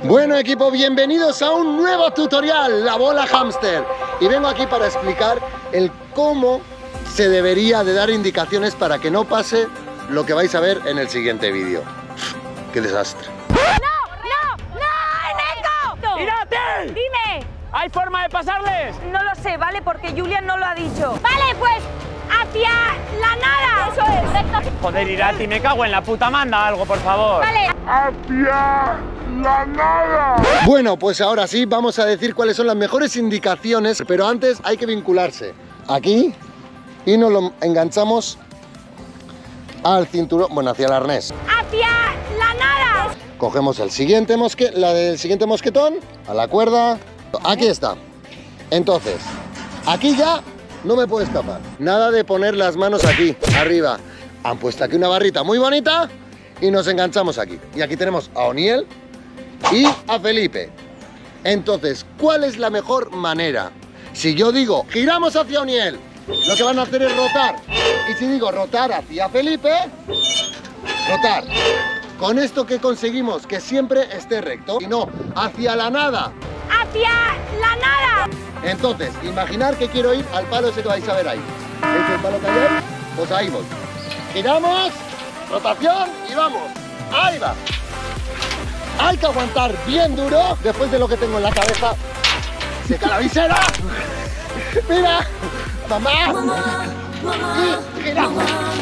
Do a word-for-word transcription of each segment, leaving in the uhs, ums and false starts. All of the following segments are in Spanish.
Bueno equipo, bienvenidos a un nuevo tutorial, la bola hámster. Y vengo aquí para explicar el cómo se debería de dar indicaciones para que no pase lo que vais a ver en el siguiente vídeo. ¡Qué desastre! ¡No! ¡No! ¡No! ¡Eneco! ¡Irate! ¡Dime! ¿Hay forma de pasarles? No lo sé, ¿vale? Porque Julian no lo ha dicho. Vale, pues hacia la nada. Eso es, recto. Joder, Irati, me cago en la puta, manda algo, por favor. Vale. ¡Hacia la nada! Bueno, pues ahora sí, vamos a decir cuáles son las mejores indicaciones, pero antes hay que vincularse. Aquí, y nos lo enganchamos al cinturón, bueno, hacia el arnés. Hacia la nada. Cogemos el siguiente mosque, la del siguiente mosquetón, a la cuerda. Aquí está. Entonces, aquí ya no me puedo escapar. Nada de poner las manos aquí, arriba. Han puesto aquí una barrita muy bonita y nos enganchamos aquí. Y aquí tenemos a Oniel y a Felipe. Entonces, ¿cuál es la mejor manera? Si yo digo, giramos hacia Oniel, lo que van a hacer es rotar. Y si digo rotar hacia Felipe, rotar. Con esto que conseguimos que siempre esté recto y no hacia la nada. Hacia la nada. Entonces, imaginar que quiero ir al palo ese que vais a ver ahí. ¿Es el palo que hay ahí? Pues ahí voy. Giramos, rotación y vamos. Ahí va. Hay que aguantar bien duro después de lo que tengo en la cabeza. Seca la visera. Mira, mamá. Y giramos.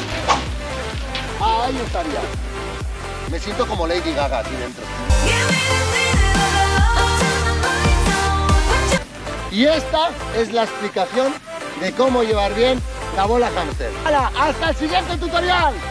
Ahí estaría. Me siento como Lady Gaga aquí dentro. Y esta es la explicación de cómo llevar bien la bola hámster. ¡Hala! ¡Hasta el siguiente tutorial!